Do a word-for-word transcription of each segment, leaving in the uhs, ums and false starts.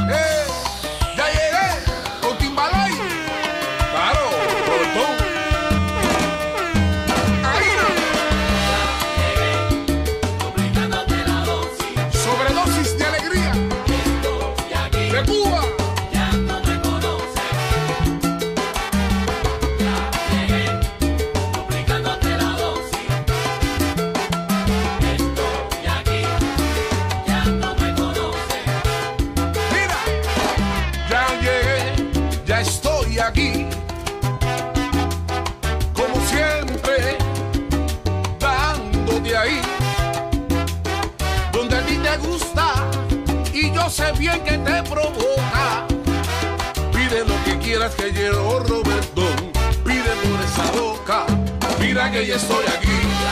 Sé bien que te provoca. Pide lo que quieras que llevo, Roberto. Pide por esa boca. Mira que ya estoy aquí.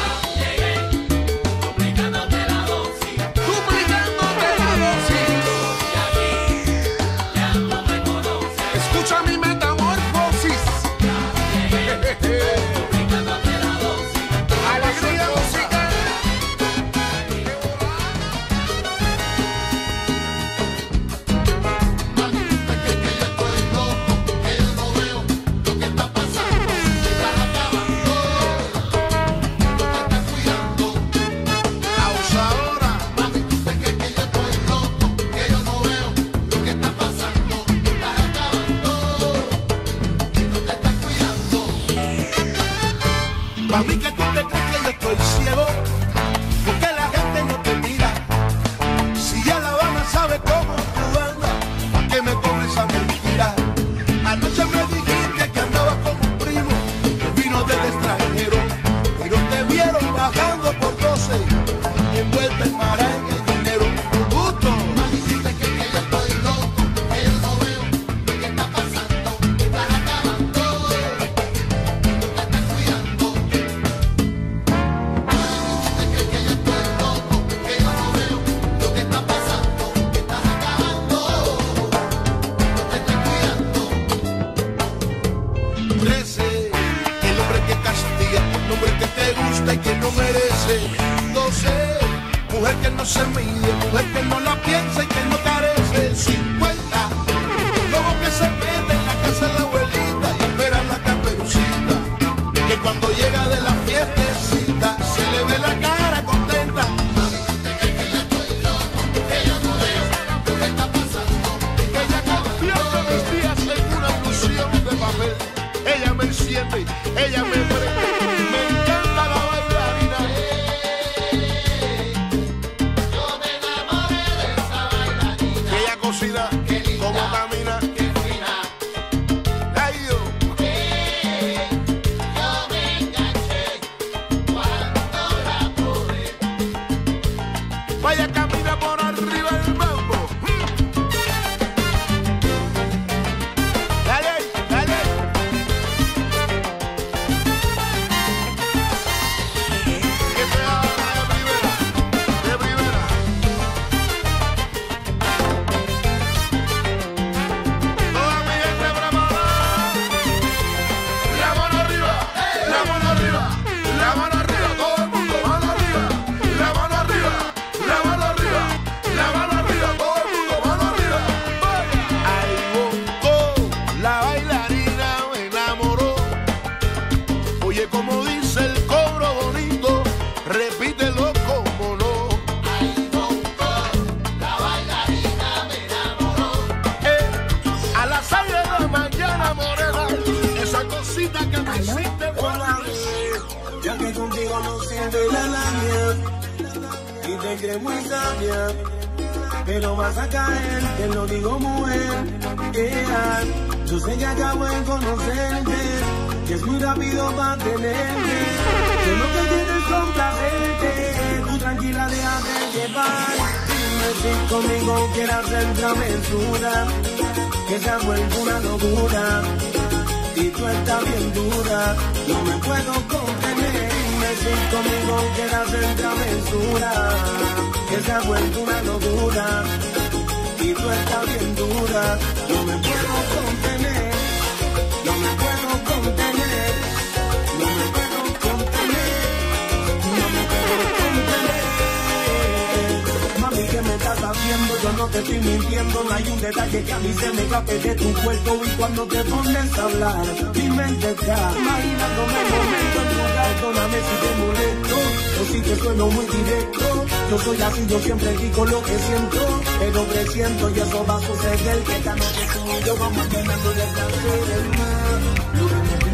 Pa' mí que tú te crees que yo estoy ciego, porque la gente no te mira. Si ya La Habana sabe cómo tú andas, ¿pa' qué me comes esa mentira? Anoche me dijiste que andabas con un primo que vino del extranjero, pero te vieron bajando por doce y envuelta en maraña y dinero. Por gusto. Me dijiste que, que yo estoy loco, que yo no veo lo que está pasando, que estás acabando, no te estás cuidando. Y que no merece, doce, mujer que no se mide, mujer que no la piensa y que no carece, cincuenta, lobo que se mete en la casa de la abuelita y espera la caperucita, que cuando llega de la fiestecita se le ve la cara contenta. Mami, te crees que yo estoy loco, que yo no veo lo que está pasando, que ella convierte mis días en una ilusión de papel. Ella me enciende, ella me prende. Como camina, qué fina. Ay, Dios. Eh, yo me enganché cuando la pude. Vaya, camina por arriba del mambo. Dale, dale. Que se haga de primera, de primera. Como dice el cobro bonito, repítelo como no. Ay, bonco, la bailarina me enamoró. Eh, a las seis de la mañana, morena, esa cosita que me hiciste volar. Ya que contigo no siento la labia y te crees muy sabia, pero vas a caer, te lo digo mujer. Yeah. Yo sé que acabo de conocerte, que es muy rápido para tenerte, que lo que quieres es complacerte, tú tranquila déjate llevar. Dime si conmigo quieras hacer travesura, que se ha vuelto una locura, y tú estás bien dura, no me puedo contener. Dime si conmigo quieras hacer travesura, que se ha vuelto una locura, y tú estás bien dura, no me puedo contener, no me puedo contener, no me puedo contener, no me puedo contener. Mami, ¿qué me estás haciendo? Yo no no te estoy mintiendo, no hay un detalle que a mí se me escape de tu cuerpo. Y cuando te pones a hablar, mi mente está imaginándome el momento, el lugar. Perdóname si te molesto, o si te sueno muy directo. Yo soy así, yo siempre digo lo que siento, pero presiento y eso va a suceder, que esta noche tú y yo vamos llenando de placer el mar. Lo que me